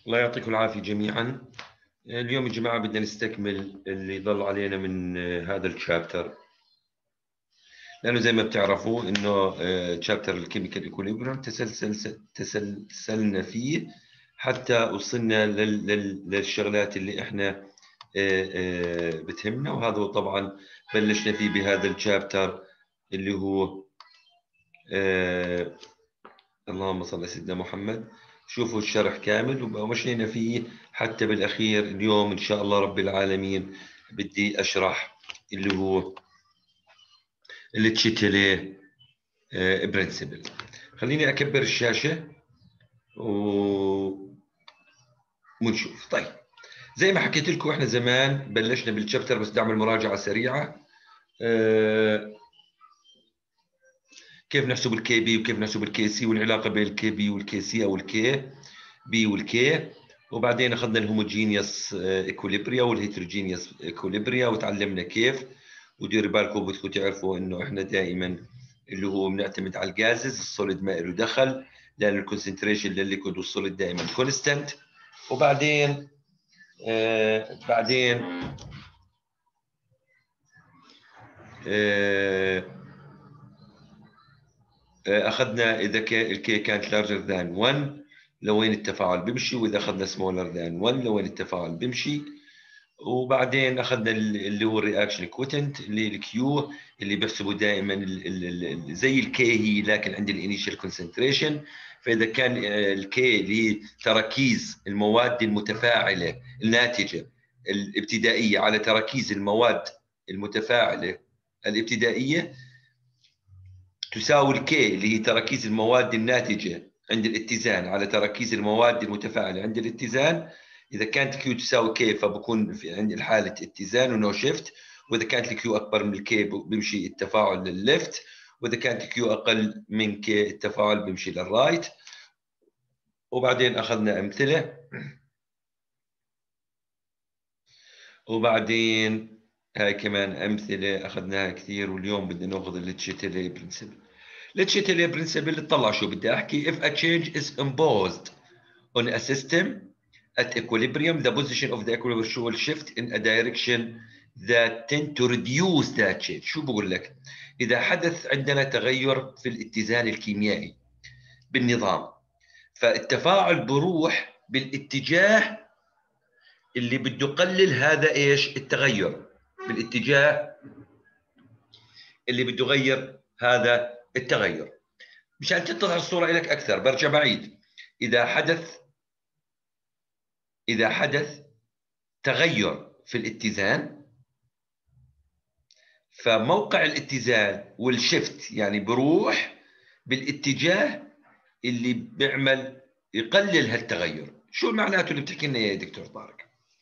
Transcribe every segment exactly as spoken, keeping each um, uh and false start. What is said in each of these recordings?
الله يعطيكم العافية جميعا. اليوم يا جماعة بدنا نستكمل اللي ضل علينا من هذا الشابتر، لأنه زي ما بتعرفوا إنه شابتر الكيميكال إيكوليبريم تسلسل تسلسلنا فيه حتى وصلنا للشغلات اللي إحنا بتهمنا، وهذا طبعا بلشنا فيه بهذا الشابتر اللي هو اللهم صل على سيدنا محمد. شوفوا الشرح كامل ومشينا فيه حتى بالأخير. اليوم إن شاء الله رب العالمين بدي أشرح اللي هو التشيتلي برنسبل. خليني أكبر الشاشة و... ونشوف. طيب زي ما حكيت لكم احنا زمان بلشنا بالشابتر، بس دعم المراجعة سريعة. أه... كيف نحسب الكي بي وكيف نحسب الكي سي والعلاقة بين الكي بي والكي سي أو الكي بي والكي، وبعدين اخذنا الهوموجينيوس ايكوليبريا والهيتروجينيوس ايكوليبريا وتعلمنا كيف. وديروا بالكم بدكم تعرفوا انه احنا دائما اللي هو بنعتمد على الجازز، السوليد ما له دخل لان الكونسنتريشن للليكويد والسوليد دائما كونستنت. وبعدين آه بعدين آه آه اخذنا اذا الكي كانت لارجر ذان واحد لوين التفاعل بيمشي، واذا اخذنا سمولر ذان واحد لوين التفاعل بيمشي. وبعدين اخذنا اللي هو الرياكشن كوتنت اللي الكيو اللي بيحسبوا دائما زي الكي هي لكن عند الانيشال كونسنتريشن. فاذا كان الكي اللي هي تراكيز المواد المتفاعله الناتجه الابتدائيه على تراكيز المواد المتفاعله الابتدائيه تساوي الكي اللي هي تراكيز المواد الناتجه عند الاتزان على تراكيز المواد المتفاعله عند الاتزان. اذا كانت كيو تساوي كي فبكون في عند حاله اتزان ونو شيفت، واذا كانت الكيو اكبر من الكي بيمشي التفاعل للليفت، واذا كانت الكيو اقل من كي التفاعل بيمشي للرايت. وبعدين اخذنا امثله، وبعدين هاي كمان امثله اخذناها كثير. واليوم بدنا ناخذ التشيتلي برنسبل. التشيتلي برنسبل تطلع شو بدي احكي. if a change is imposed on a system at equilibrium the position of the equilibrium will shift in a direction that tend to reduce that change. شو بقول لك؟ إذا حدث عندنا تغير في الاتزان الكيميائي بالنظام فالتفاعل بروح بالاتجاه اللي بده يقلل هذا ايش؟ التغير، بالاتجاه اللي بده يغير هذا التغير. مشان تتضح الصورة لك أكثر برجع بعيد. إذا حدث إذا حدث تغير في الاتزان فموقع الاتزان والشفت يعني بروح بالاتجاه اللي بيعمل يقلل هالتغير. شو معناته اللي بتحكي لنا يا دكتور طارق؟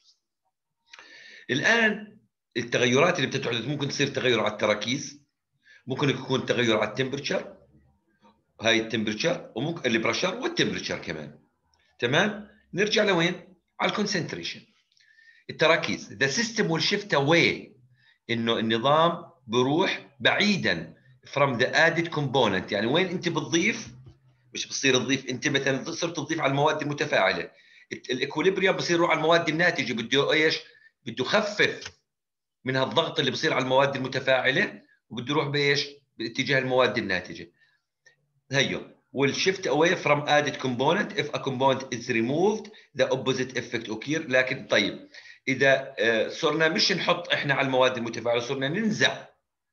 الآن التغيرات اللي بتحدث ممكن تصير تغير على التراكيز، ممكن يكون تغير على التمبرتشر، هاي التمبرتشر، وممكن البريشر والتمبرتشر كمان. تمام؟ نرجع لوين؟ على الكونسنتريشن. التراكيز the system will shift away، انه النظام بروح بعيدا from the added component. يعني وين انت بتضيف، مش بتصير تضيف انت مثلا صرت تضيف على المواد المتفاعله، الاكوليبريم بصير يروح على المواد الناتجه، بده ايش؟ بده يخفف من هالضغط اللي بصير على المواد المتفاعله وبده يروح بايش؟ باتجاه المواد الناتجه. هيو will shift away from added component if a component is removed the opposite effect occur. لكن طيب اذا صرنا مش نحط احنا على المواد المتفاعله، صرنا ننزع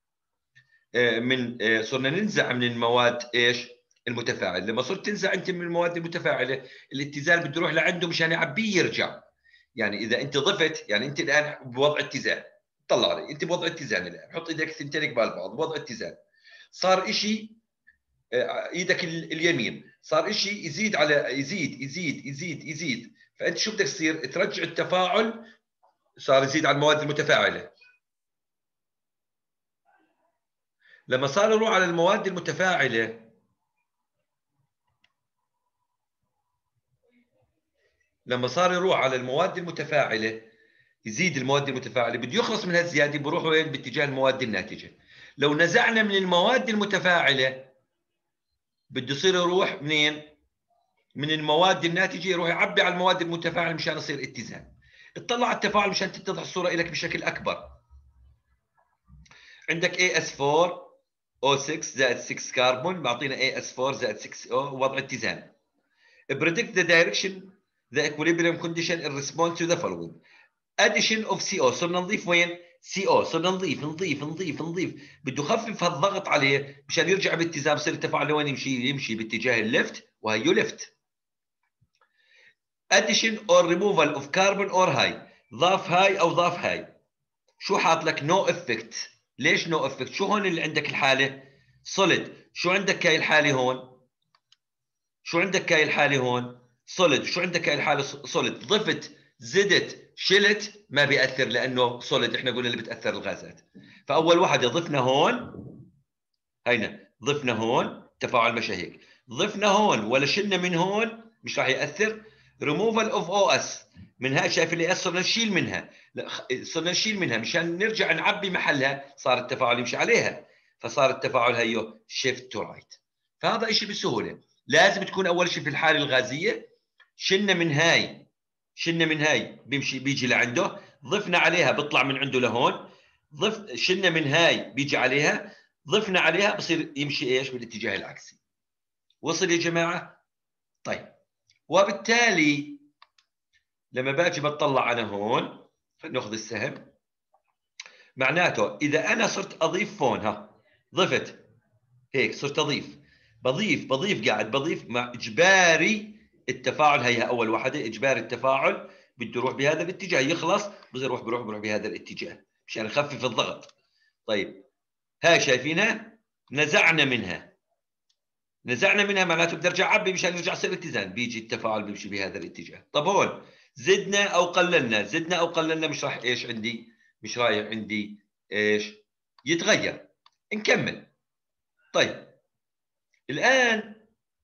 من صرنا ننزع من المواد ايش؟ المتفاعله. لما صرت تنزع انت من المواد المتفاعله الاتزان بده يروح لعنده مشان يعبيه يرجع. يعني اذا انت ضفت، يعني انت الان بوضع اتزان، طلع لي انت بوضع اتزان الان، حط ايدك ثنتين قبال بعض بوضع اتزان، صار شيء ايدك اليمين صار شيء يزيد على يزيد يزيد يزيد يزيد، فانت شو بدك تصير؟ ترجع التفاعل صار يزيد على المواد المتفاعله. لما صار يروح على المواد المتفاعله لما صار يروح على المواد المتفاعله يزيد المواد المتفاعله، بده يخلص من هالزياده بروح وين؟ باتجاه المواد الناتجه. لو نزعنا من المواد المتفاعله بده يصير يروح منين؟ من المواد الناتجه يروح يعبي على المواد المتفاعله مشان يصير اتزان. اطلع على التفاعل مشان تتضح الصوره لك بشكل اكبر. عندك إيه إس فور أو ستة زائد ستة كربون بعطينا إيه إس فور زائد ستة أو وضع اتزان. predict the direction the equilibrium condition in response to the following. addition of سي أو. صرنا نضيف وين؟ سي أو. صرنا نضيف نضيف نضيف نضيف. بده يخفف هالضغط عليه مشان يرجع باتزان. بصير التفاعل لوين يمشي؟ يمشي باتجاه الليفت وهيو ليفت. addition or removal of carbon or high. ضاف هاي او ضاف هاي. شو حاط لك؟ نو افكت. ليش نو افكت؟ شو هون اللي عندك الحاله؟ سوليد. شو عندك هاي الحاله هون؟ شو عندك هاي الحاله هون؟ سوليد. شو عندك هاي الحاله؟ سوليد. ضفت، زدت، شلت، ما بيأثر لانه سوليد. احنا قلنا اللي بتأثر الغازات. فاول واحده ضفنا هون، هينا ضفنا هون، تفاعل مشى هيك. ضفنا هون ولا شلنا من هون مش راح يأثر. ريموفال اوف او اس. من هاي شايف اللي اس صرنا نشيل منها، صرنا نشيل منها مشان نرجع نعبي محلها. صار التفاعل يمشي عليها، فصار التفاعل هيو شيفت تو رايت. فهذا شيء بسهوله. لازم تكون اول شيء في الحاله الغازيه شلنا من هاي، شلنا من هاي بيمشي بيجي لعنده. ضفنا عليها بيطلع من عنده لهون. ضف شلنا من هاي بيجي عليها. ضفنا عليها بصير يمشي ايش؟ بالاتجاه العكسي. وصل يا جماعه؟ طيب، وبالتالي لما باجي بطلع انا هون، ناخذ السهم، معناته اذا انا صرت اضيف فون، ها ضفت هيك، صرت اضيف، بضيف بضيف قاعد بضيف مع اجباري التفاعل. هي اول واحده اجباري التفاعل بده يروح بهذا الاتجاه، يخلص بصير يروح بروح بروح بهذا الاتجاه مشان نخفف الضغط. طيب هاي شايفينها؟ نزعنا منها، نزعنا منها معناته بدي ارجع اعبي مشان يرجع يصير اتزان. بيجي التفاعل بيمشي بهذا الاتجاه. طب هون زدنا او قللنا، زدنا او قللنا مش راح ايش عندي؟ مش رايح عندي ايش؟ يتغير. نكمل. طيب الان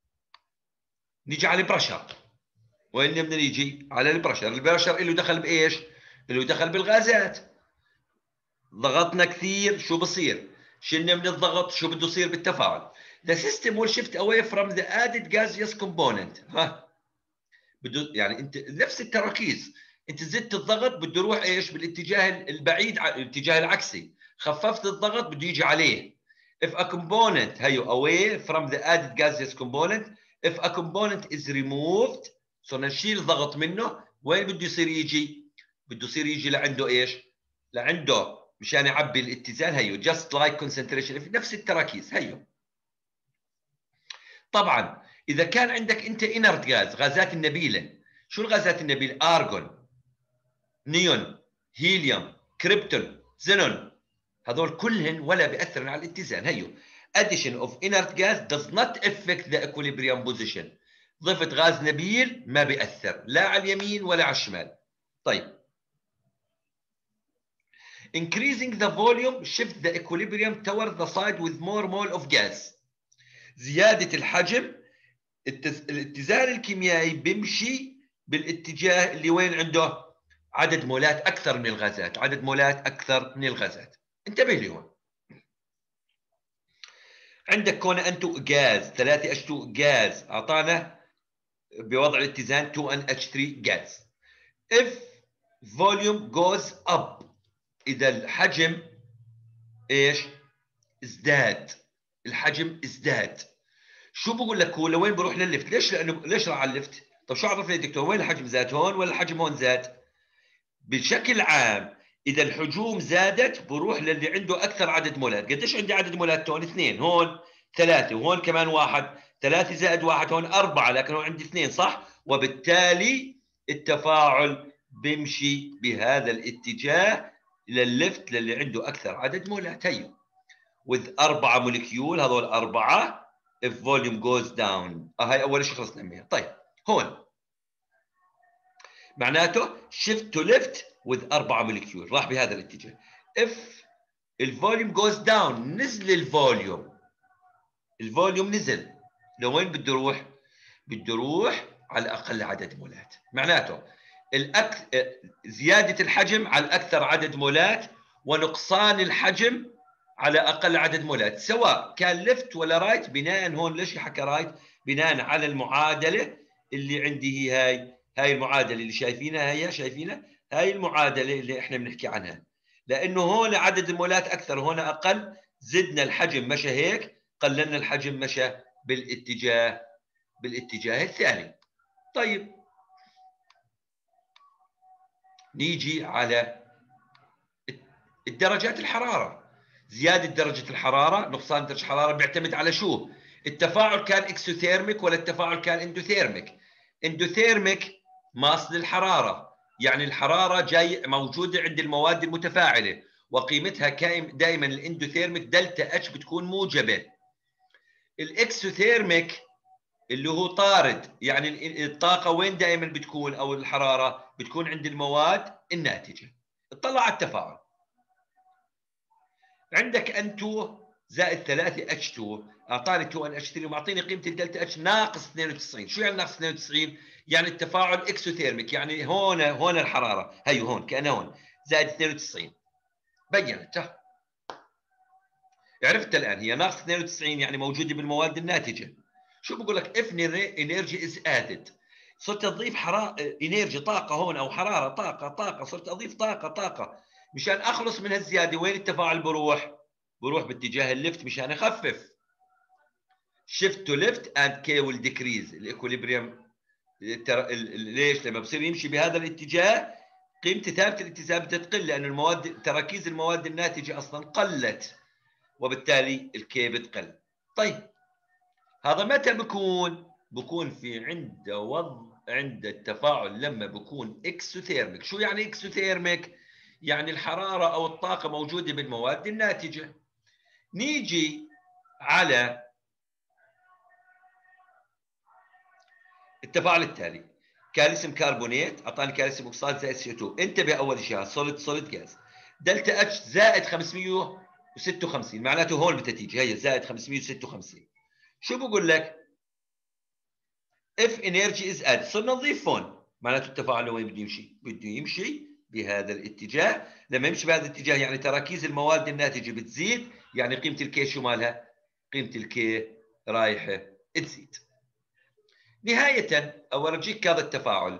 نيجي على البرشر. وين بدنا نيجي؟ على البرشر. البرشر له دخل بايش؟ له دخل بالغازات. ضغطنا كثير شو بصير؟ شلنا من الضغط شو بده يصير بالتفاعل؟ The system will shift away from the added gaseous component. ها بده يعني انت نفس التراكيز، انت زدت الضغط بده يروح ايش؟ بالاتجاه البعيد، الاتجاه العكسي. خففت الضغط بده يجي عليه. If a component هيو away from the added gaseous component, if a component is removed، صرنا نشيل ضغط منه، وين بده يصير يجي؟ بده يصير يجي لعنده ايش؟ لعنده مشان يعبي الاتزان. هيو just like concentration في نفس التراكيز. هيو طبعا اذا كان عندك انت inert غاز، غازات النبيله. شو الغازات النبيله؟ ارجون، نيون، هيليوم، كريبتون، زينون. هذول كلهن ولا بيأثرن على الاتزان. هيو addition of inert gas does not affect the equilibrium position. ضفت غاز نبيل ما بيأثر لا على اليمين ولا على الشمال. طيب increasing the volume shift the equilibrium toward the side with more mole of gas. زيادة الحجم الاتزان الكيميائي بيمشي بالاتجاه اللي وين عنده عدد مولات اكثر من الغازات، عدد مولات اكثر من الغازات. انتبه لي هون. عندك كون انتو غاز ثلاثة اتش تو غاز اعطانا بوضع الاتزان اثنين ان اتش ثلاثة غاز. if volume goes up، اذا الحجم ايش؟ ازداد، الحجم ازداد. شو بقول لك؟ هو لوين بروح؟ للليفت. ليش؟ لانه ليش راح على الليفت؟ طب شو عرف لي الدكتور وين الحجم زاد؟ هون ولا الحجم هون زاد؟ بشكل عام اذا الحجوم زادت بروح للي عنده اكثر عدد مولات. قديش عندي عدد مولات هون؟ اثنين. هون ثلاثه وهون كمان واحد. ثلاثه زائد واحد هون اربعه، لكن هون عندي اثنين صح؟ وبالتالي التفاعل بيمشي بهذا الاتجاه للليفت للي عنده اكثر عدد مولات. هيو with أربعة موليكيول، هذول أربعة. if volume goes down، آه هاي أول شيء خلصنا منها. طيب هون معناته shift to left with أربعة موليكيول، راح بهذا الاتجاه. if الفوليوم goes down، نزل الفوليوم، الفوليوم نزل لوين بده يروح؟ بده يروح على أقل عدد مولات. معناته الأك... زيادة الحجم على أكثر عدد مولات، ونقصان الحجم على اقل عدد مولات، سواء كان ليفت ولا رايت. بناء هون ليش حكى رايت؟ بناء على المعادله اللي عندي هي هاي هاي المعادله اللي شايفينها، هي شايفينها هاي المعادله اللي احنا بنحكي عنها، لانه هون عدد المولات اكثر هون اقل، زدنا الحجم مشى هيك، قللنا الحجم مشى بالاتجاه بالاتجاه الثاني. طيب نيجي على الدرجات الحراره. زياده درجه الحراره، نقصان درجه الحراره بيعتمد على شو؟ التفاعل كان اكسوثيرميك ولا التفاعل كان اندوثيرميك؟ اندوثيرميك ماصل الحراره، يعني الحراره جاي موجوده عند المواد المتفاعله، وقيمتها كائن دائما الاندوثيرميك دلتا اتش بتكون موجبه. الاكسوثيرميك اللي هو طارد، يعني الطاقه وين دائما بتكون او الحراره بتكون عند المواد الناتجه. اطلع على التفاعل، عندك ان اثنين زائد ثلاثة اتش اثنين اعطاني اثنين ان اتش ثلاثة ومعطيني قيمه الدلتا اتش ناقص اثنين وتسعين. شو يعني ناقص اثنين وتسعين؟ يعني التفاعل اكسوثيرميك، يعني هون هون الحراره هي هون كانها هون زائد اثنين وتسعين. بينت، عرفت الان هي ناقص اثنين وتسعين يعني موجوده بالمواد الناتجه. شو بقول لك؟ اف انرجي از ادد، صرت اضيف حراره انرجي طاقه هون او حراره طاقه طاقه، صرت اضيف طاقه طاقه مشان اخلص من هالزياده. وين التفاعل بروح؟ بروح باتجاه الليفت مشان اخفف. shift to left and k will decrease الايكوليبريم. ليش؟ لما بصير يمشي بهذا الاتجاه قيمته ثابته الاتزان بتقل، لان المواد تراكيز المواد الناتجه اصلا قلت، وبالتالي الكي بتقل. طيب هذا متى بكون؟ بكون في عند وضع عند التفاعل لما بكون اكسوثيرميك. شو يعني اكسوثيرميك؟ يعني الحراره او الطاقه موجوده بالمواد الناتجه. نيجي على التفاعل التالي، كالسيوم كربونات اعطاني كالسيوم اوكسيد زائد سي او اثنين. انتبه اول شيء سوليد سوليد جاز، دلتا اتش زائد خمسمئة وستة وخمسين، معناته هون بدها تيجي هي زائد خمسمئة وستة وخمسين. شو بقول لك؟ اف انرجي از اد، صرنا نضيف هون، معناته التفاعل وين بده يمشي؟ بده يمشي بهذا الاتجاه. لما يمشي بهذا الاتجاه يعني تراكيز المواد الناتجه بتزيد، يعني قيمه الكي شو مالها؟ قيمه الكي رايحه تزيد. نهايه اورجيك هذا التفاعل.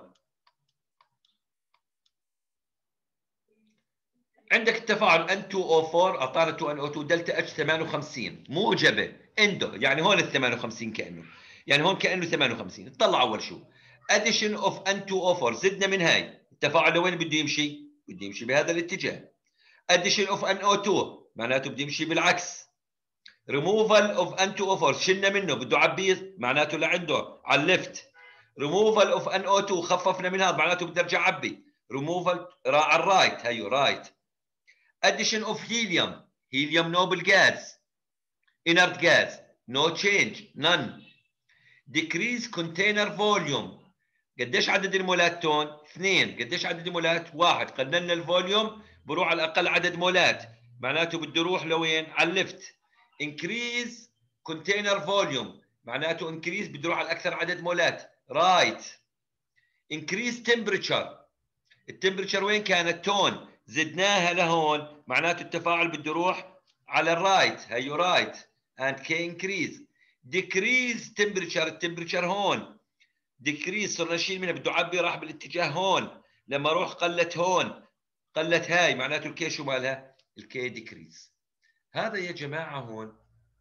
عندك التفاعل ان اثنين او أربعة اعطانا اثنين ان او اثنين دلتا اتش ثمانية وخمسين موجبه اندو، يعني هون ال ثمانية وخمسين كانه، يعني هون كانه ثمانية وخمسين. اطلع اول شو اديشن اوف ان اثنين او أربعة، زدنا من هاي التفاعل لوين بده يمشي؟ بده يمشي بهذا الاتجاه. اديشن اوف ان او اثنين معناته بده يمشي بالعكس. ريموفال اوف ان اثنين او أربعة شلنا منه بده يعبيه معناته لعنده على الليفت. ريموفال اوف ان او اثنين خففنا من هذا معناته بدي ارجع اعبي. ريموفال على الرايت، هيو رايت. addition of helium helium noble gas inert gas no change none. decrease container volume قديش عدد المولات تون؟ اثنين. قديش عدد المولات؟ واحد. قللنا الفوليوم بروح على الاقل عدد مولات، معناته بده يروح لوين؟ على الليفت. increase container volume معناته increase بده يروح على اكثر عدد مولات، رايت. increase temperature التمبرتشر وين كانت؟ تون، زدناها لهون معناته التفاعل بده يروح على الرايت، هيو رايت اند كي انكريز. ديكريز تمبرتشر التمبرتشر هون ديكريز، صرنا نشيل منها بده يعبي راح بالاتجاه هون، لما اروح قلت هون قلت هاي معناته الكي شو مالها؟ الكي ديكريز. هذا يا جماعه هون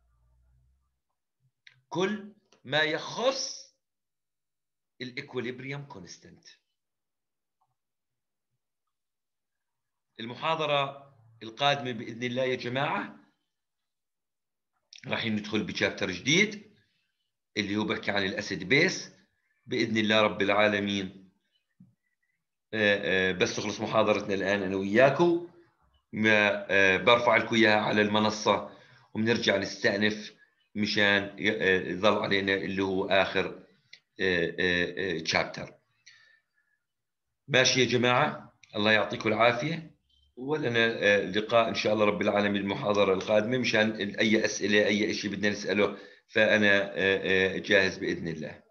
كل ما يخص الايكوليبريم كونستنت. المحاضرة القادمة بإذن الله يا جماعة راح ندخل بشابتر جديد اللي هو بحكي عن الأسيد بيس بإذن الله رب العالمين. بس تخلص محاضرتنا الآن أنا وياكم برفع لكم إياها على المنصة وبنرجع نستأنف مشان يظل علينا اللي هو آخر شابتر. ماشي يا جماعة، الله يعطيكم العافية، ولنا لقاء إن شاء الله رب العالمين المحاضرة القادمة مشان أي أسئلة أي شيء بدنا نسأله، فأنا جاهز بإذن الله.